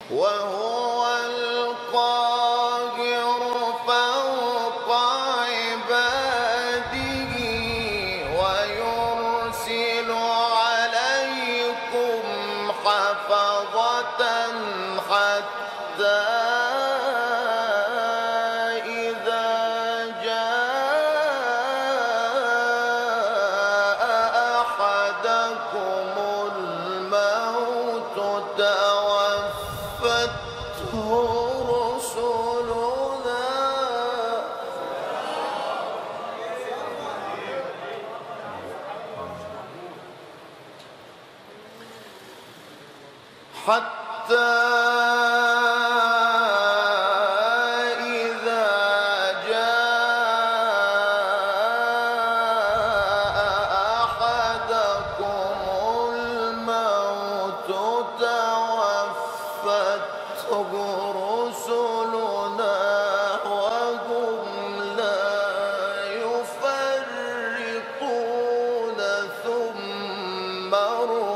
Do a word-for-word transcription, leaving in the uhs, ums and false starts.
وهو القاهر فوق عباده ويرسل عليكم حفظة حتى إذا جاء أحدكم الموت توفته رسلنا حتى إذا جاء أحدكم الموت توفته رسلنا وهم لا يفرطون ثم